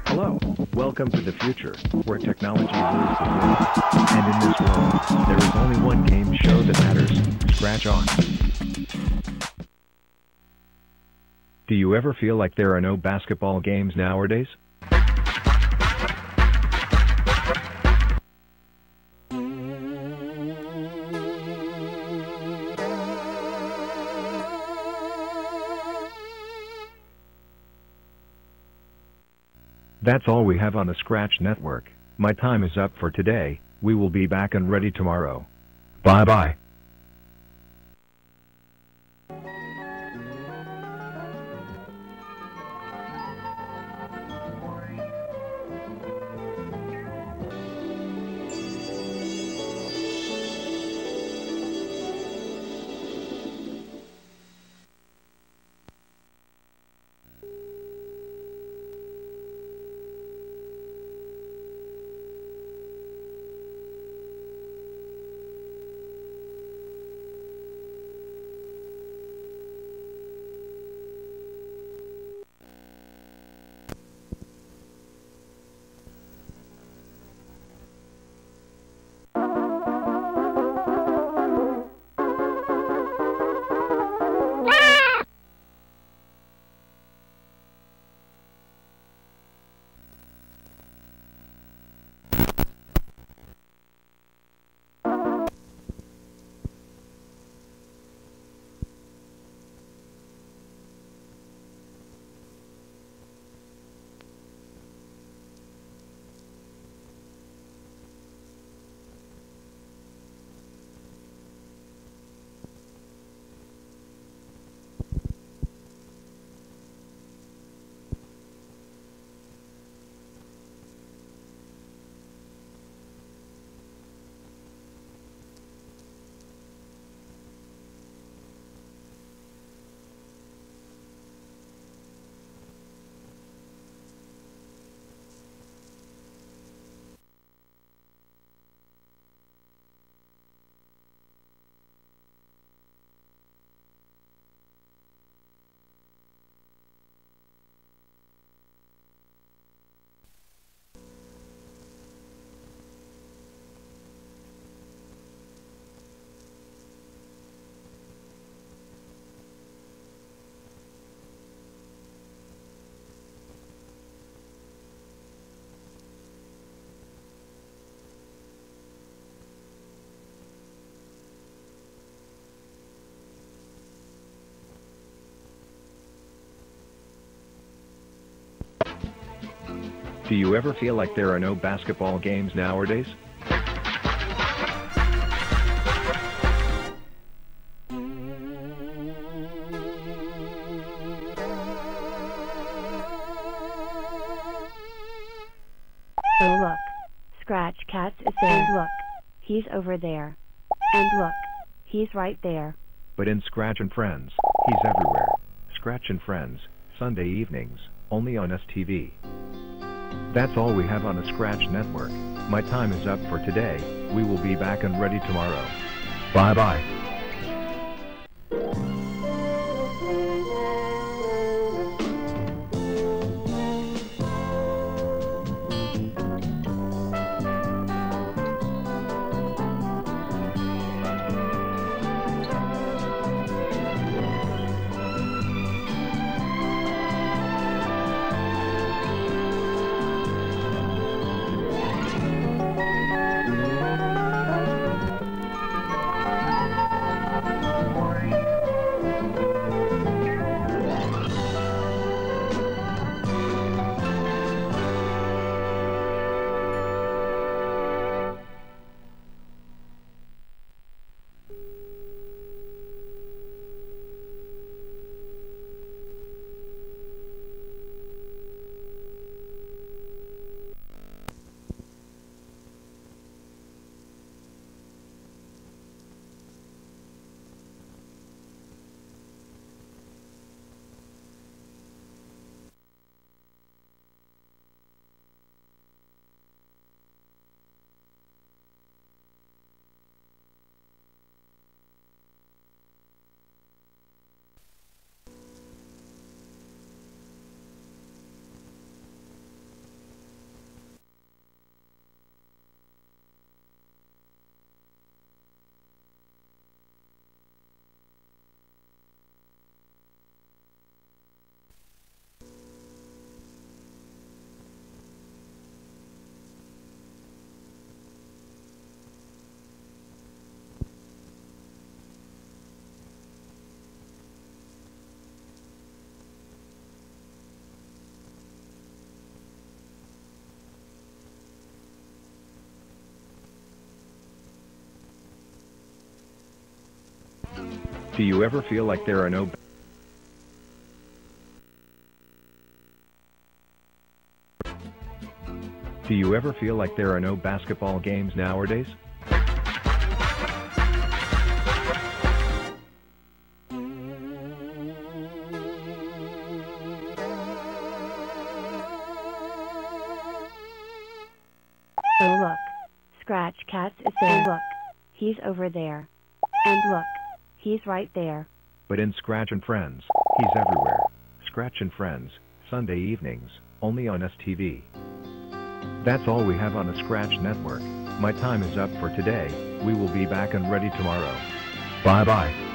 Hello, welcome to the future, where technology rules the world. And in this world, there is only one game show that matters, Scratch On. Do you ever feel like there are no basketball games nowadays? That's all we have on the Scratch Network. My time is up for today. We will be back and ready tomorrow. Bye-bye. Do you ever feel like there are no basketball games nowadays? Oh look, Scratch Cats is there. And look, he's over there. And look, he's right there. But in Scratch and Friends, he's everywhere. Scratch and Friends, Sunday evenings, only on STV. That's all we have on the Scratch Network. My time is up for today. We will be back and ready tomorrow. Bye-bye. Do you ever feel like there are no Do you ever feel like there are no basketball games nowadays? Oh look, Scratch Cats is there. And look, he's over there. And look, he's right there. But in Scratch and Friends, he's everywhere. Scratch and Friends, Sunday evenings, only on STV. That's all we have on the Scratch Network. My time is up for today. We will be back and ready tomorrow. Bye bye.